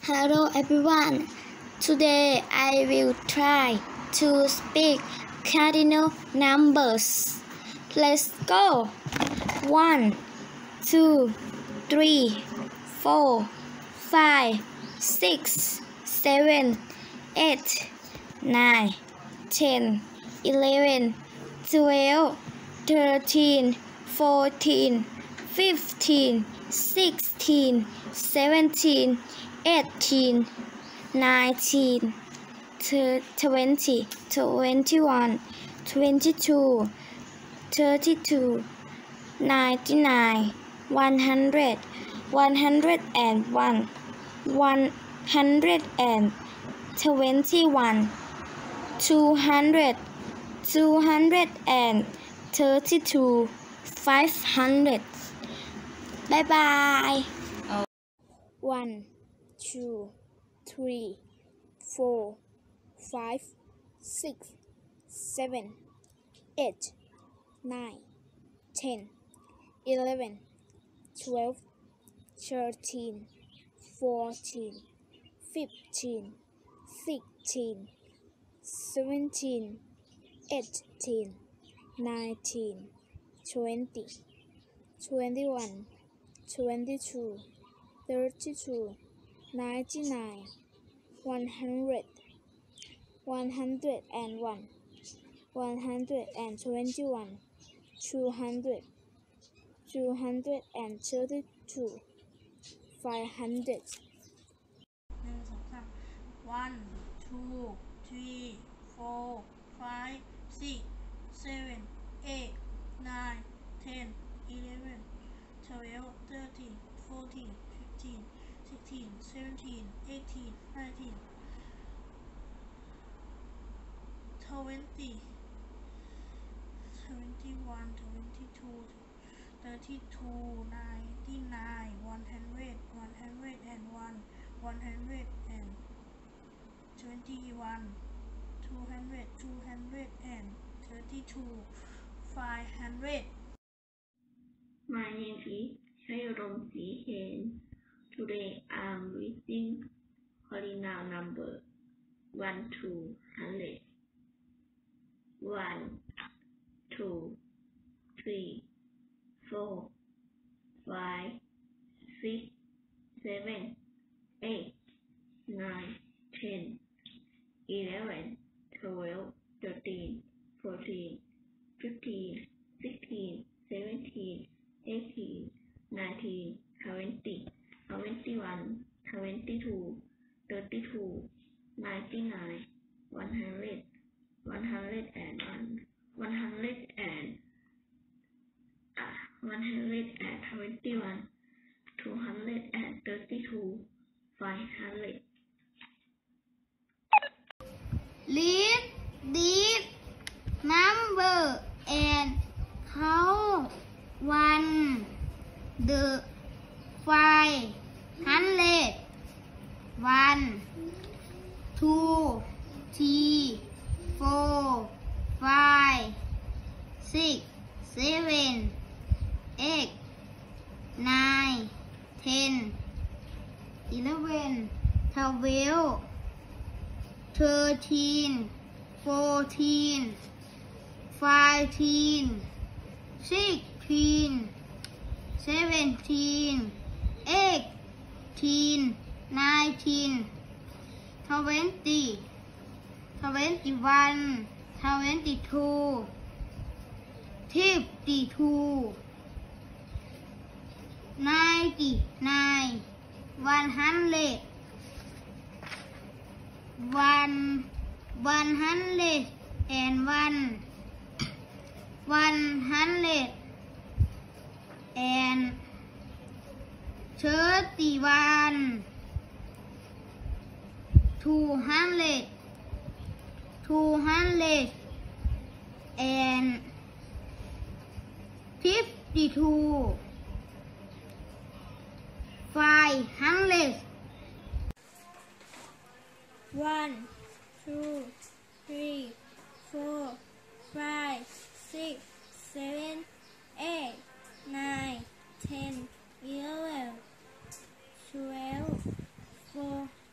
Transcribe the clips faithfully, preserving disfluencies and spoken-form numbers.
Hello everyone. Today I will try to speak cardinal numbers. Let's go. One, two, three, four, five, six, seven, eight, nine, ten, eleven, twelve, thirteen, fourteen, fifteen, sixteen, seventeen, eighteen, nineteen, twenty, twenty-one, twenty-two, thirty-two, ninety-nine, one hundred, one hundred and one, one hundred and twenty-one, two hundred, two hundred and thirty-two, five hundred. Bye bye. One, two, three, four, five, six, seven, eight, nine, ten, eleven, twelve, thirteen, fourteen, fifteen, sixteen, seventeen, eighteen, nineteen, twenty, twenty-one, twenty-two, thirty-two, ninety-nine, one hundred, one hundred and one, one hundred and twenty-one, two hundred, two hundred and thirty-two, five hundred. One, two, three, four, five, six, seven, eight, nine, ten, eleven, twelve, thirteen, fourteen, fifteen, sixteen, seventeen, eighteen, nineteen, twenty, twenty-one, twenty-two, thirty-two, ninety-nine, one hundred, one hundred and one, one hundred and twenty-one, two hundred, two hundred and thirty-two, five hundred. My name is Chayodong Sihen. Today I am reading cardinal number one to hundred. One, two, three, four, five, six, seven, eight, nine, ten, eleven, twelve, thirteen, fourteen, fifteen, sixteen, seventeen, eighteen, nineteen, twenty, twenty-one, twenty-two, thirty-two, ninety-nine, one hundred, one hundred and one, one hundred and uh, one hundred and twenty-one, two hundred and thirty-two, five hundred. Read this number and count one, the five hundred. One, two, three, four, five, six, seven, eight, nine, ten, eleven, twelve, thirteen, fourteen, fifteen, sixteen, seventeen, eighteen, nineteen, twenty, twenty-one, twenty-two, fifty-two, ninety-nine, one hundred, one, one hundred and one, one hundred and thirty-one, two hundred, two hundred and fifty-two, five hundred. One, two, three, four, five, six, seven, eight, nine, ten, eleven, twelve, four,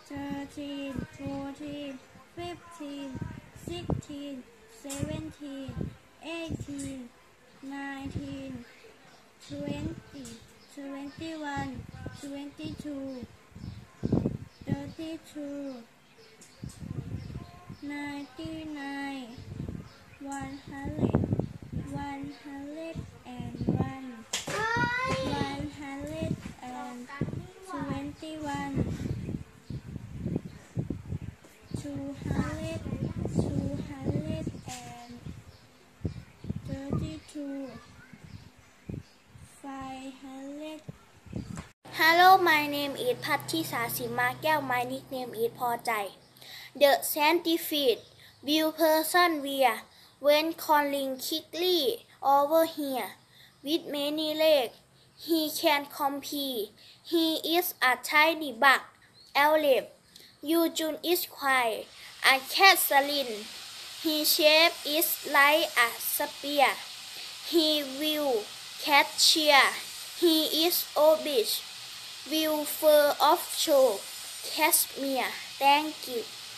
thirteen, fourteen, fifteen, sixteen, seventeen, eighteen, nineteen, twenty, twenty-one, twenty-two, thirty-two, ninety-nine, one hundred, one hundred and one, one hundred and twenty-one, two hundred, two hundred and thirty-two, five hundred. Hello, my name is Pathisha Simakel. My nickname is พอใจ The scientific view persevere when calling quickly over here with many legs. He can compete. He is a tiny bug. Elef. Eugene is quiet. A Catherine. His shape is like a spear. He will catch. He is obese. Will fur of show. Cashmere. Thank you.